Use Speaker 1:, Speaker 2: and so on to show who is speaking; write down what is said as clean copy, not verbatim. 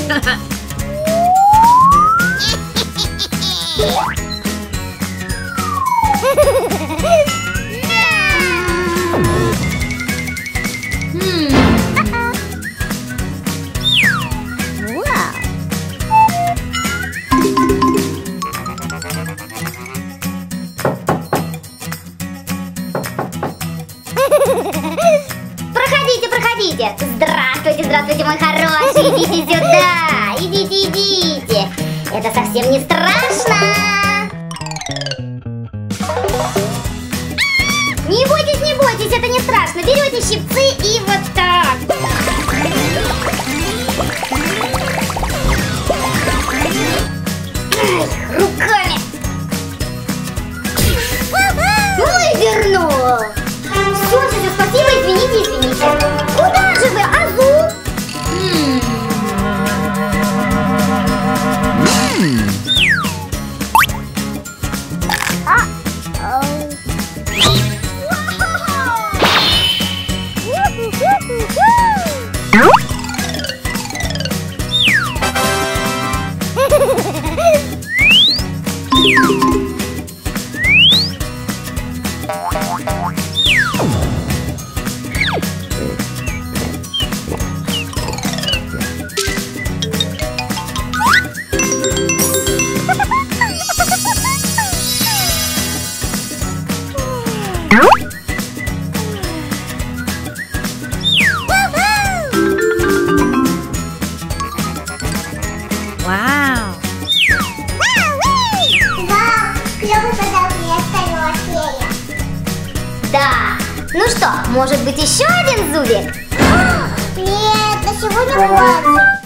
Speaker 1: Проходите. Здравствуйте, здравствуйте, мой хороший. Идите сюда. Идите. Это совсем не страшно. Не бойтесь, это не страшно. Берете щипцы и вот так. Ай, руками. Ой, вернул. Все, спасибо, извините. Куда же вы, Азу? Да. Ну что, может быть еще один зубик?
Speaker 2: Нет, на сегодня хватит.